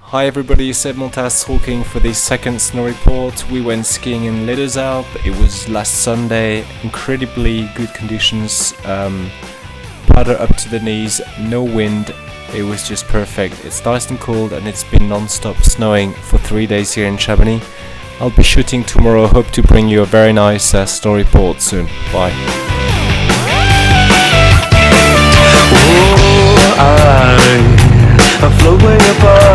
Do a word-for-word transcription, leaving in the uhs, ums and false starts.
Hi everybody, Seb Montas talking for the second snow report. We went skiing in Les Deux Alpes. It was last Sunday, incredibly good conditions, um, powder up to the knees, no wind, it was just perfect. It's nice and cold and it's been non-stop snowing for three days here in Chamonix. I'll be shooting tomorrow, hope to bring you a very nice uh, snow report soon. Bye. Oh, I, I float way above